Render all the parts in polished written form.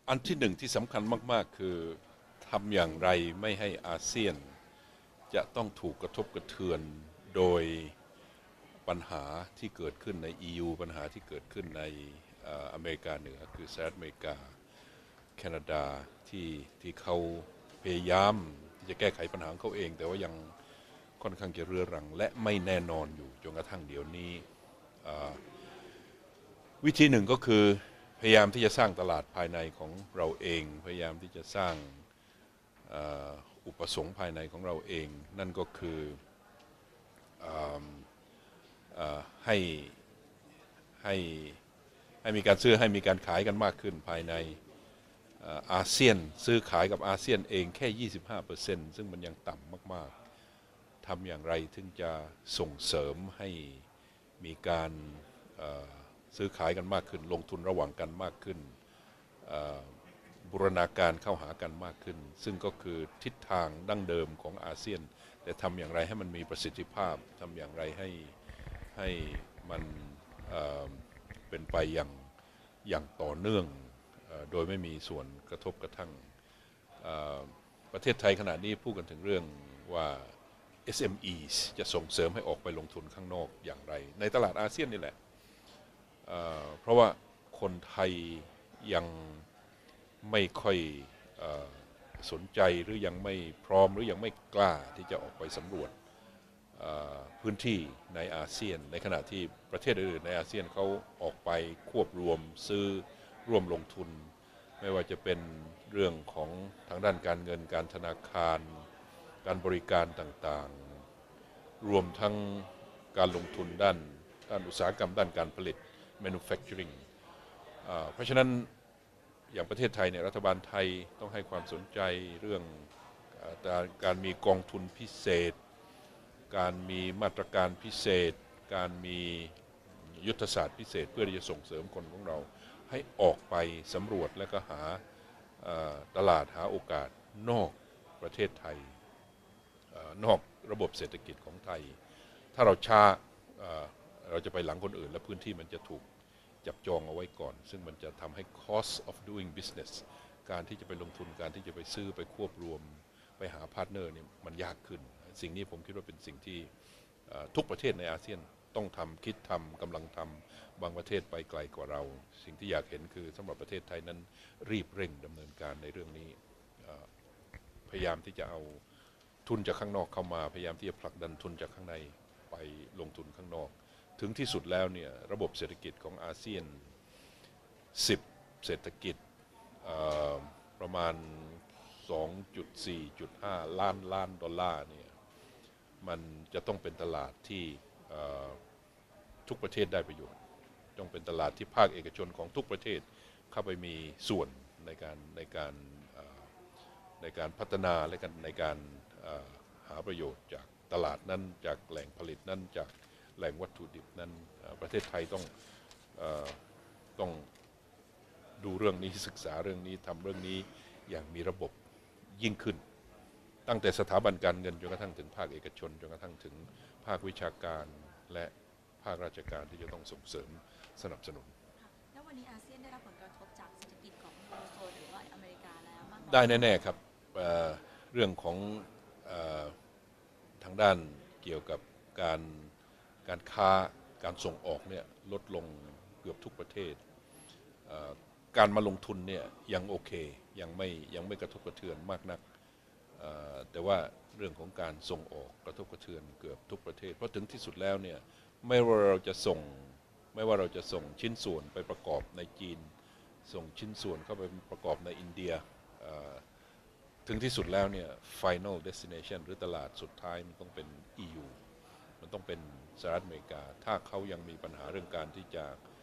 อันที่หนึ่งที่สำคัญมากๆคือทำอย่างไรไม่ให้อาเซียนจะต้องถูกกระทบกระเทือนโดยปัญหาที่เกิดขึ้นใน EU ปัญหาที่เกิดขึ้นในอเมริกาเหนือคือสหรัฐอเมริกาแคนาดาที่เขาพยายามที่จะแก้ไขปัญหาของเขาเองแต่ว่ายังค่อนข้างจะเรื้อรังและไม่แน่นอนอยู่จนกระทั่งเดี๋ยวนี้วิธีหนึ่งก็คือพยายามที่จะสร้างตลาดภายในของเราเองพยายามที่จะสร้างอุปสงค์ภายในของเราเองนั่นก็คือให้ให้ให้มีการซื้อให้มีการขายกันมากขึ้นภายในอาเซียนซื้อขายกับอาเซียนเองแค่ 25%ซึ่งมันยังต่ำมากๆทำอย่างไรถึงจะส่งเสริมให้มีการซื้อขายกันมากขึ้นลงทุนระหว่างกันมากขึ้นบูรณาการเข้าหากันมากขึ้นซึ่งก็คือทิศทางดั้งเดิมของอาเซียนแต่ทำอย่างไรให้มันมีประสิทธิภาพทำอย่างไรให้มันเป็นไปอย่างต่อเนื่องโดยไม่มีส่วนกระทบกระทั่งประเทศไทยขณะนี้พูดกันถึงเรื่องว่า SMEs จะส่งเสริมให้ออกไปลงทุนข้างนอกอย่างไรในตลาดอาเซียนนี่แหละเพราะว่าคนไทยยังไม่ค่อยสนใจหรือยังไม่พร้อมหรือยังไม่กล้าที่จะออกไปสำรวจพื้นที่ในอาเซียนในขณะที่ประเทศอื่นในอาเซียนเขาออกไปควบรวมซื้อร่วมลงทุนไม่ว่าจะเป็นเรื่องของทางด้านการเงินการธนาคารการบริการต่างๆรวมทั้งการลงทุนด้านอุตสาหกรรมด้านการผลิต manufacturing เพราะฉะนั้นอย่างประเทศไทยเนี่ยรัฐบาลไทยต้องให้ความสนใจเรื่องการมีกองทุนพิเศษการมีมาตรการพิเศษการมียุทธศาสตร์พิเศษเพื่อที่จะส่งเสริมคนของเราให้ออกไปสำรวจและก็หาตลาดหาโอกาสนอกประเทศไทยนอกระบบเศรษฐกิจของไทยถ้าเราช้าเราจะไปหลังคนอื่นและพื้นที่มันจะถูกจับจองเอาไว้ก่อนซึ่งมันจะทำให้ cost of doing business การที่จะไปลงทุนการที่จะไปซื้อไปควบรวมไปหาพาร์ทเนอร์เนี่ยมันยากขึ้นสิ่งนี้ผมคิดว่าเป็นสิ่งที่ทุกประเทศในอาเซียนต้องทำคิดทำกำลังทำบางประเทศไปไกลกว่าเราสิ่งที่อยากเห็นคือสำหรับประเทศไทยนั้นรีบเร่งดำเนินการในเรื่องนี้พยายามที่จะเอาทุนจากข้างนอกเข้ามาพยายามที่จะผลักดันทุนจากข้างในไปลงทุนข้างนอกถึงที่สุดแล้วเนี่ยระบบเศรษฐกิจของอาเซียน10เศรษฐกิจประมาณ 2.4.5 ล้านดอลลาร์เนี่ยมันจะต้องเป็นตลาดที่ทุกประเทศได้ประโยชน์ต้องเป็นตลาดที่ภาคเอกชนของทุกประเทศเข้าไปมีส่วนในการพัฒนาและในการหาประโยชน์จากตลาดนั้นจากแหล่งผลิตนั้นจากแหล่งวัตถุดิบนั้นประเทศไทยต้องดูเรื่องนี้ศึกษาเรื่องนี้ทำเรื่องนี้อย่างมีระบบยิ่งขึ้นตั้งแต่สถาบันการเงินจนกระทั่งถึงภาคเอกชนจนกระทั่งถึงภาควิชาการและภาคราชการที่จะต้องส่งเสริมสนับสนุนแล้ววันนี้อาเซียนได้รับผลกระทบจากเศรษฐกิจของยูโรโซนหรือว่าอเมริกาแล้วมากน้อยได้แค่ไหนแน่ๆครับเรื่องของทางด้านเกี่ยวกับการค้าการส่งออกเนี่ยลดลงเกือบทุกประเทศการมาลงทุนเนี่ยยังโอเคยังไม่กระทบกระเทือนมากนักแต่ว่าเรื่องของการส่งออกกระทบกระเทือนเกือบทุกประเทศเพราะถึงที่สุดแล้วเนี่ยไม่ว่าเราจะส่งชิ้นส่วนไปประกอบในจีนส่งชิ้นส่วนเข้าไปประกอบในอินเดียถึงที่สุดแล้วเนี่ย final destination หรือตลาดสุดท้ายมันต้องเป็น EU มันต้องเป็นสหรัฐอเมริกาถ้าเขายังมีปัญหาเรื่องการที่จะ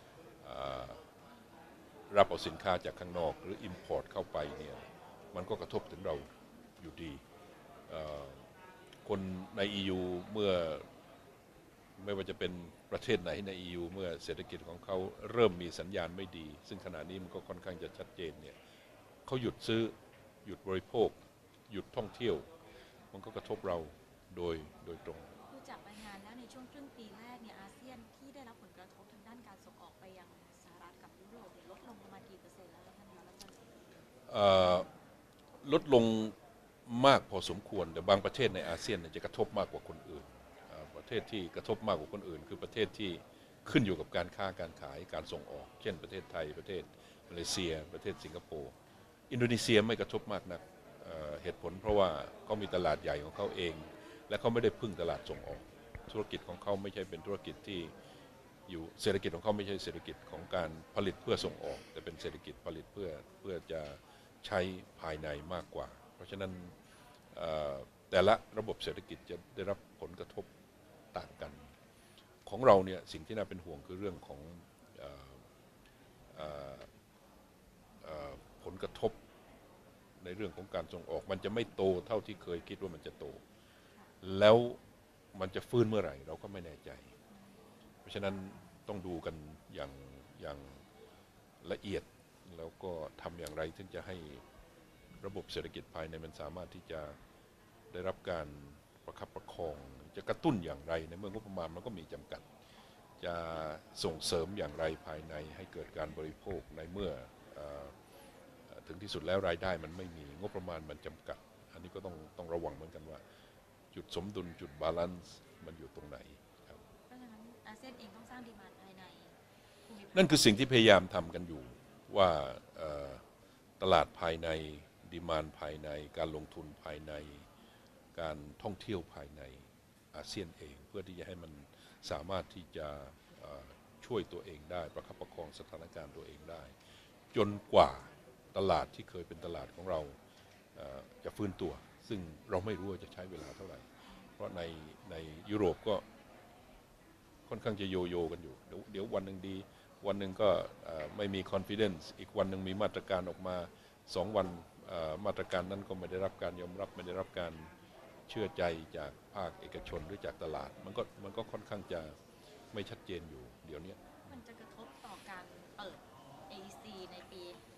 รับเอาสินค้าจากข้างนอกหรือ import เข้าไปเนี่ยมันก็กระทบถึงเราอยู่ดีคนใน EU เมื่อไม่ว่าจะเป็นประเทศไหนใน EU เมื่อเศรษฐกิจของเขาเริ่มมีสัญญาณไม่ดีซึ่งขณะนี้มันก็ค่อนข้างจะชัดเจนเนี่ยเขาหยุดซื้อหยุดบริโภคหยุดท่องเที่ยวมันก็กระทบเราโดยตรงดูจากรายงานแล้วในช่วงครึ่งปีแรกเนี่ยอาเซียนที่ได้รับผลกระทบทางด้านการส่งออกไปยังสหรัฐกับยุโรปเนี่ยลดลงประมาณกี่เปอร์เซ็นต์แล้วท่านคะแล้วตอนนี้เอ่อลดลงมากพอสมควรแต่บางประเทศในอาเซียนจะกระทบมากกว่าคนอื่นประเทศที่กระทบมากกว่าคนอื่นคือประเทศที่ขึ้นอยู่กับการค้าการขายการส่งออกเช่นประเทศไทยประเทศมาเลเซียประเทศสิงคโปร์อินโดนีเซียไม่กระทบมากนักเหตุผลเพราะว่าเขามีตลาดใหญ่ของเขาเองและเขาไม่ได้พึ่งตลาดส่งออกธุรกิจของเขาไม่ใช่เป็นธุรกิจที่อยู่เศรษฐกิจของเขาไม่ใช่เศรษฐกิจของการผลิตเพื่อส่งออกแต่เป็นเศรษฐกิจผลิตเพื่อจะใช้ภายในมากกว่าเพราะฉะนั้นแต่ละระบบเศรษฐกิจจะได้รับผลกระทบต่างกันของเราเนี่ยสิ่งที่น่าเป็นห่วงคือเรื่องของผลกระทบในเรื่องของการส่งออกมันจะไม่โตเท่าที่เคยคิดว่ามันจะโตแล้วมันจะฟื้นเมื่อไหร่เราก็ไม่แน่ใจเพราะฉะนั้นต้องดูกันอย่างละเอียดแล้วก็ทำอย่างไรถึงจะให้ระบบเศรษฐกิจภายในมันสามารถที่จะได้รับการประคับประคองจะกระตุ้นอย่างไรในเมื่องบประมาณมันก็มีจำกัดจะส่งเสริมอย่างไรภายในให้เกิดการบริโภคในเมื่อถึงที่สุดแล้วรายได้มันไม่มีงบประมาณมันจำกัดอันนี้ก็ต้องระวังเหมือนกันว่าจุดสมดุลจุดบาลานซ์มันอยู่ตรงไหนครับเพราะฉะนั้นอาเซียนเองต้องสร้างดีมานด์ภายในภูมิภาคนั่นคือสิ่งที่พยายามทำกันอยู่ว่าตลาดภายในดีมานด์ภายในการลงทุนภายในการท่องเที่ยวภายในอาเซียนเองเพื่อที่จะให้มันสามารถที่จะช่วยตัวเองได้ประคับประคองสถานการณ์ตัวเองได้จนกว่าตลาดที่เคยเป็นตลาดของเราจะฟื้นตัวซึ่งเราไม่รู้ว่าจะใช้เวลาเท่าไหร่เพราะในยุโรปก็ค่อนข้างจะโยโย่กันอยู่เดี๋ยววันหนึ่งดีวันหนึ่งก็ไม่มี confidence อีกวันหนึ่งมีมาตรการออกมา2 วันมาตรการนั้นก็ไม่ได้รับการยอมรับไม่ได้รับการเชื่อใจจากภาคเอกชนหรือจากตลาดมันก็ค่อนข้างจะไม่ชัดเจนอยู่เดี๋ยวนี้มันจะกระทบต่อการเปิด AEC ในปี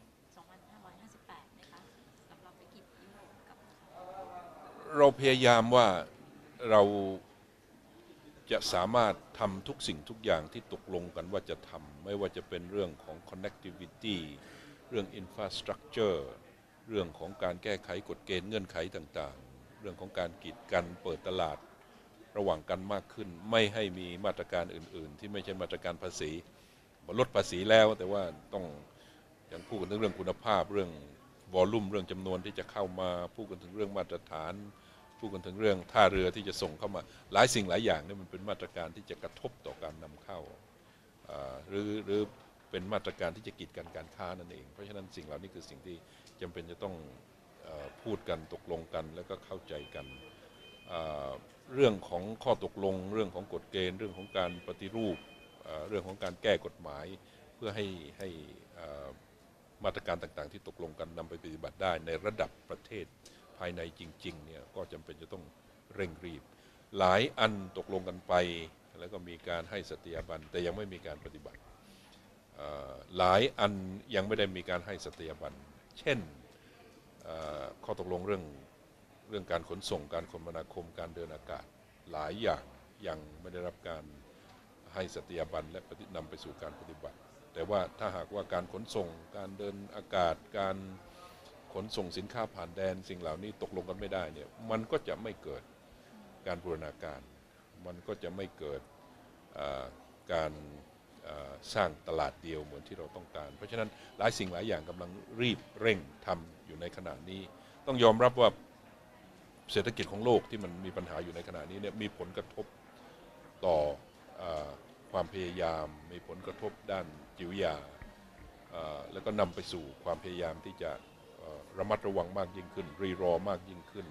2558 นะคะสำหรับธุรกิจยุโรปกับเราพยายามว่าเราจะสามารถทำทุกสิ่งทุกอย่างที่ตกลงกันว่าจะทำไม่ว่าจะเป็นเรื่องของ connectivity เรื่อง infrastructure เรื่องของการแก้ไขกฎเกณฑ์เงื่อนไขต่างๆเรื่องของการกีดกันเปิดตลาดระหว่างกันมากขึ้นไม่ให้มีมาตรการอื่นๆที่ไม่ใช่มาตรการภาษีลดภาษีแล้วแต่ว่าต้องอย่างพูดกันถึงเรื่องคุณภาพเรื่องวอลลุ่มเรื่องจำนวนที่จะเข้ามาพูดกันถึงเรื่องมาตรฐานพูดกันถึงเรื่องท่าเรือที่จะส่งเข้ามาหลายสิ่งหลายอย่างนี่มันเป็นมาตรการที่จะกระทบต่อการนำเข้าหรือเป็นมาตรการที่จะกีดกันการค้านั่นเองเพราะฉะนั้นสิ่งเหล่านี้คือสิ่งที่จำเป็นจะต้องพูดกันตกลงกันแล้วก็เข้าใจกันเรื่องของข้อตกลงเรื่องของกฎเกณฑ์เรื่องของการปฏิรูปเรื่องของการแก้กฎหมายเพื่อให้มาตรการต่างๆที่ตกลงกันนำไปปฏิบัติได้ในระดับประเทศภายในจริงๆเนี่ยก็จำเป็นจะต้องเร่งรีบหลายอันตกลงกันไปแล้วก็มีการให้สัตยาบันแต่ยังไม่มีการปฏิบัติหลายอันยังไม่ได้มีการให้สัตยาบันเช่นข้อตกลงเรื่องการขนส่งการคมนาคมการเดินอากาศหลายอย่างยังไม่ได้รับการให้สัตยาบันและนำไปสู่การปฏิบัติแต่ว่าถ้าหากว่าการขนส่งการเดินอากาศการขนส่งสินค้าผ่านแดนสิ่งเหล่านี้ตกลงกันไม่ได้เนี่ยมันก็จะไม่เกิดการบูรณาการมันก็จะไม่เกิดการสร้างตลาดเดียวเหมือนที่เราต้องการเพราะฉะนั้นหลายสิ่งหลายอย่างกำลังรีบเร่งทำอยู่ในขณะนี้ต้องยอมรับว่าเศรษฐกิจของโลกที่มันมีปัญหาอยู่ในขณะนี้เนี่ยมีผลกระทบต่อความพยายามมีผลกระทบด้านจิตวิทยาแล้วก็นำไปสู่ความพยายามที่จะระมัดระวังมากยิ่งขึ้นรีรอมากยิ่งขึ้น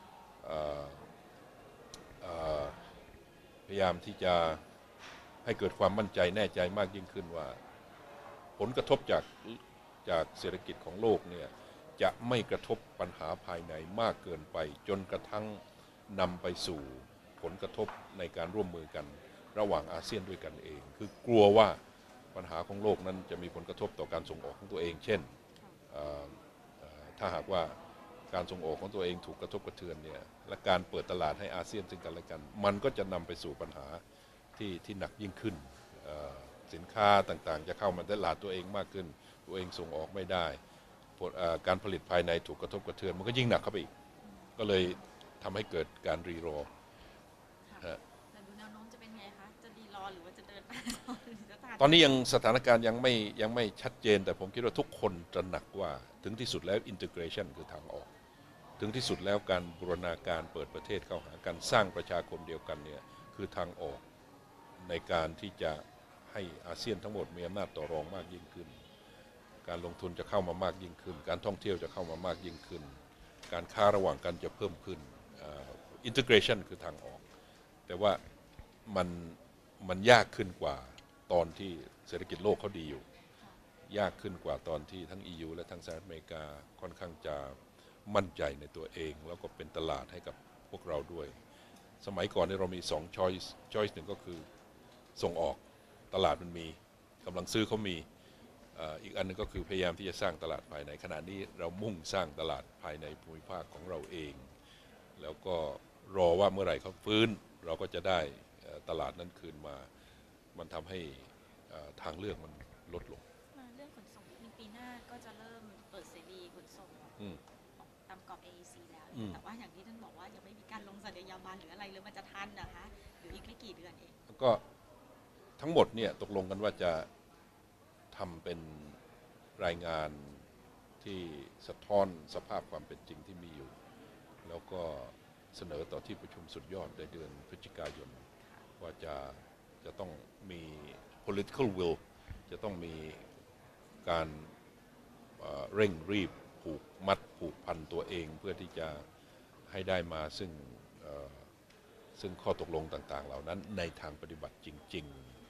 พยายามที่จะให้เกิดความมั่นใจแน่ใจมากยิ่งขึ้นว่าผลกระทบจากเศรษฐกิจของโลกเนี่ยจะไม่กระทบปัญหาภายในมากเกินไปจนกระทั่งนำไปสู่ผลกระทบในการร่วมมือกันระหว่างอาเซียนด้วยกันเองคือกลัวว่าปัญหาของโลกนั้นจะมีผลกระทบต่อการส่งออกของตัวเองเช่นถ้าหากว่าการส่งออกของตัวเองถูกกระทบกระเทือนเนี่ยและการเปิดตลาดให้อาเซียนซึ่งกันและกันมันก็จะนำไปสู่ปัญหาที่หนักยิ่งขึ้นสินค้าต่างๆจะเข้ามาตลาดตัวเองมากขึ้นตัวเองส่งออกไม่ได้การผลิตภายในถูกกระทบกระเทือนมันก็ยิ่งหนักเข้าไปอีกก็เลยทำให้เกิดการรีโรแต่ดูแนวโน้มจะเป็นไงคะจะรีรอหรือว่าจะเดินไปตอนนี้ยังสถานการณ์ยังไม่ชัดเจนแต่ผมคิดว่าทุกคนตระหนักว่าถึงที่สุดแล้ว integration คือทางออกถึงที่สุดแล้วการบูรณาการเปิดประเทศเข้าหากันสร้างประชาคมเดียวกันเนี่ยคือทางออกในการที่จะให้อาเซียนทั้งหมดมีอำนาจต่อรองมากยิ่งขึ้นการลงทุนจะเข้ามามากยิ่งขึ้นการท่องเที่ยวจะเข้ามามากยิ่งขึ้นการค้าระหว่างกันจะเพิ่มขึ้นintegration คือทางออกแต่ว่ามันยากขึ้นกว่าตอนที่เศรษฐกิจโลกเขาดีอยู่ยากขึ้นกว่าตอนที่ทั้ง EU และทั้งสหรัฐอเมริกาค่อนข้างจะมั่นใจในตัวเองแล้วก็เป็นตลาดให้กับพวกเราด้วยสมัยก่อนเรามี2 choice หนึ่งก็คือส่งออกตลาดมันมีกำลังซื้อเขามีอีกอันนึงก็คือพยายามที่จะสร้างตลาดภายในขณะนี้เรามุ่งสร้างตลาดภายในภูมิภาคของเราเองแล้วก็รอว่าเมื่อไหร่เขาฟื้นเราก็จะได้ตลาดนั้นคืนมามันทำให้ทางเลือกมันลดลงเรื่องขนส่งในปีหน้าก็จะเริ่มเปิดเสรีขนส่งตามกรอบ AEC แล้วแต่ว่าอย่างที่ท่านบอกว่ายังไม่มีการลงสัญญาบันหรืออะไรเลยมันจะทันนะคะหรืออีกไม่กี่เดือนเองก็ทั้งหมดเนี่ยตกลงกันว่าจะทำเป็นรายงานที่สะท้อนสภาพความเป็นจริงที่มีอยู่แล้วก็เสนอต่อที่ประชุมสุดยอดในเดือนพฤศจิกายนว่าจะต้องมี political will จะต้องมีการเร่งรีบผูกพันตัวเองเพื่อที่จะให้ได้มาซึ่งข้อตกลงต่างๆเหล่านั้นในทางปฏิบัติจริง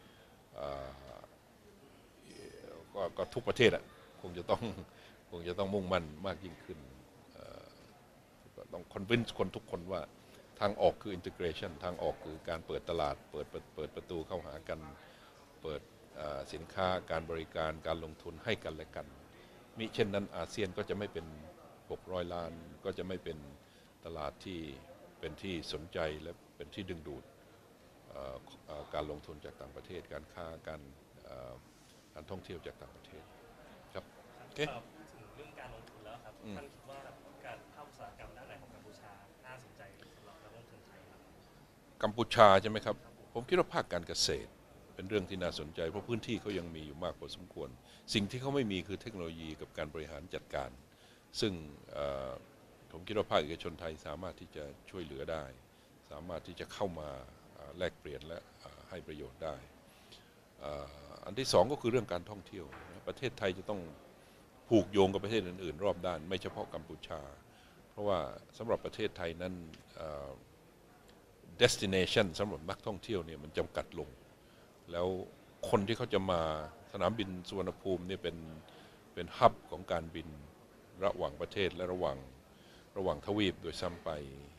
ๆก็ทุกประเทศคงจะต้องมุ่งมั่นมากยิ่งขึ้นต้องคอนวินส์คนทุกคนว่าทางออกคือ integration ทางออกคือการเปิดตลาดเปิดประตูเข้าหากันเปิดสินค้าการบริการการลงทุนให้กันและกันมิเช่นนั้นอาเซียนก็จะไม่เป็น600 ล้านก็จะไม่เป็นตลาดที่เป็นที่สนใจและเป็นที่ดึงดูดการลงทุนจากต่างประเทศการค้าการท่องเที่ยวจากต่างประเทศครับโอเคถึงเรื่องการลงทุนแล้วครับท่านคิดว่าการเข้าอุตสาหกรรมด้านไหนของกัมพูชาน่าสนใจสำหรับนักลงทุนไทยครับกัมพูชาใช่ไหมครับผมคิดว่าภาคการเกษตรเป็นเรื่องที่น่าสนใจเพราะพื้นที่เขายังมีอยู่มากพอสมควรสิ่งที่เขาไม่มีคือเทคโนโลยีกับการบริหารจัดการซึ่งผมคิดว่าภาคเอกชนไทยสามารถที่จะช่วยเหลือได้สามารถที่จะเข้ามาแลกเปลี่ยนและให้ประโยชน์ได้อันที่สองก็คือเรื่องการท่องเที่ยวประเทศไทยจะต้องผูกโยงกับประเทศอื่นๆรอบด้านไม่เฉพาะกัมพูชาเพราะว่าสำหรับประเทศไทยนั้นdestination สำหรับนักท่องเที่ยวเนี่ยมันจำกัดลงแล้วคนที่เขาจะมาสนามบินสุวรรณภูมิเนี่ยเป็นฮับของการบินระหว่างประเทศและระหว่างทวีปโดยซ้ำไป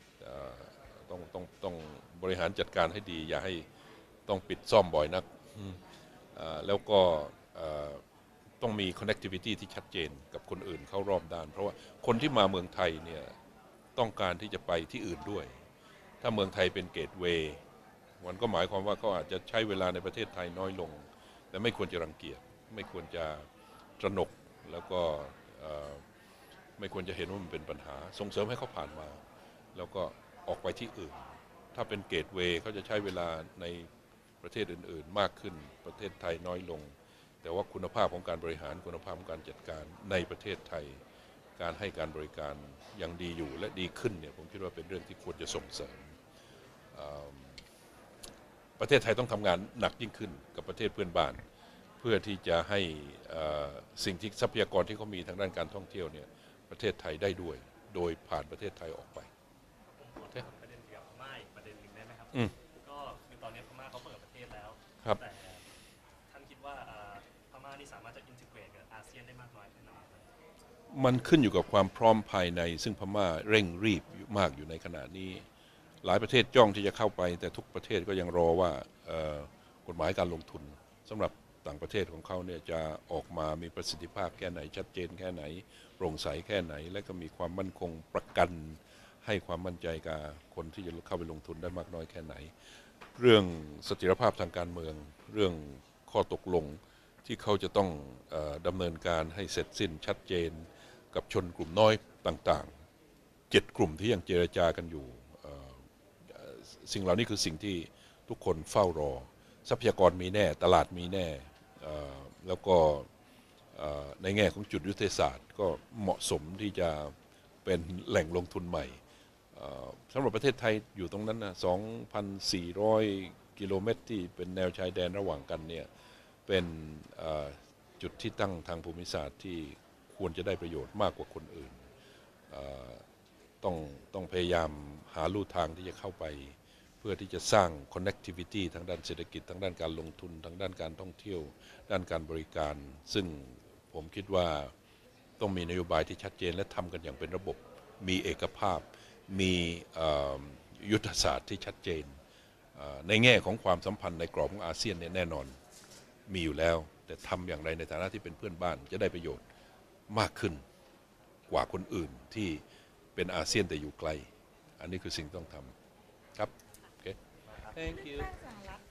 ต้องบริหารจัดการให้ดีอย่าให้ต้องปิดซ่อมบ่อยนักแล้วก็ต้องมี connectivity ที่ชัดเจนกับคนอื่นเข้ารอบด้านเพราะว่าคนที่มาเมืองไทยเนี่ยต้องการที่จะไปที่อื่นด้วยถ้าเมืองไทยเป็นเกตเวย์มันก็หมายความว่าเขาอาจจะใช้เวลาในประเทศไทยน้อยลงแต่ไม่ควรจะรังเกียจไม่ควรจะตระหนกแล้วก็ไม่ควรจะเห็นว่ามันเป็นปัญหาส่งเสริมให้เขาผ่านมาแล้วก็ออกไปที่อื่นถ้าเป็นเกตเวย์เขาจะใช้เวลาในประเทศอื่นๆมากขึ้นประเทศไทยน้อยลงแต่ว่าคุณภาพของการบริหารคุณภาพของการจัดการในประเทศไทยการให้การบริการยังดีอยู่และดีขึ้นเนี่ยผมคิดว่าเป็นเรื่องที่ควรจะส่งเสริมประเทศไทยต้องทำงานหนักยิ่งขึ้นกับประเทศเพื่อนบ้านเพื่อที่จะให้สิ่งที่ทรัพยากรที่เขามีทางด้านการท่องเที่ยวเนี่ยประเทศไทยได้ด้วยโดยผ่านประเทศไทยออกไปประเด็นเกี่ยวกับพม่าอีกประเด็นหนึ่งได้ไหมครับก็คือตอนนี้พม่าเขาเปิดประเทศแล้วแต่ท่านคิดว่าพม่านี่สามารถจะอินทิเกรตกับอาเซียนได้มากน้อยแค่ไหนมันขึ้นอยู่กับความพร้อมภายในซึ่งพม่าเร่งรีบมากอยู่ในขณะนี้หลายประเทศจ้องที่จะเข้าไปแต่ทุกประเทศก็ยังรอว่ากฎหมายการลงทุนสำหรับต่างประเทศของเขาเนี่ยจะออกมามีประสิทธิภาพแค่ไหนชัดเจนแค่ไหนโปร่งใสแค่ไหนและก็มีความมั่นคงประกันให้ความมั่นใจกับคนที่จะเข้าไปลงทุนได้มากน้อยแค่ไหนเรื่องเสถียรภาพทางการเมืองเรื่องข้อตกลงที่เขาจะต้องดำเนินการให้เสร็จสิ้นชัดเจนกับชนกลุ่มน้อยต่างๆ7 กลุ่มที่ยังเจรจากันอยู่สิ่งเหล่านี้คือสิ่งที่ทุกคนเฝ้ารอทรัพยากรมีแน่ตลาดมีแน่แล้วก็ในแง่ของจุดยุทธศาสตร์ก็เหมาะสมที่จะเป็นแหล่งลงทุนใหม่สำหรับประเทศไทยอยู่ตรงนั้นนะ 2,400 กิโลเมตรที่เป็นแนวชายแดนระหว่างกันเนี่ยเป็นจุดที่ตั้งทางภูมิศาสตร์ที่ควรจะได้ประโยชน์มากกว่าคนอื่นต้องพยายามหาลู่ทางที่จะเข้าไปเพื่อที่จะสร้าง connectivity ทางด้านเศรษฐกิจทางด้านการลงทุนทางด้านการท่องเที่ยวด้านการบริการซึ่งผมคิดว่าต้องมีนโยบายที่ชัดเจนและทำกันอย่างเป็นระบบมีเอกภาพมียุทธศาสตร์ที่ชัดเจนในแง่ของความสัมพันธ์ในกรอบของอาเซียนเนี่ยแน่นอนมีอยู่แล้วแต่ทำอย่างไรในฐานะที่เป็นเพื่อนบ้านจะได้ประโยชน์มากขึ้นกว่าคนอื่นที่เป็นอาเซียนแต่อยู่ไกลอันนี้คือสิ่งต้องทำครับโอเค Thank you สหรัฐ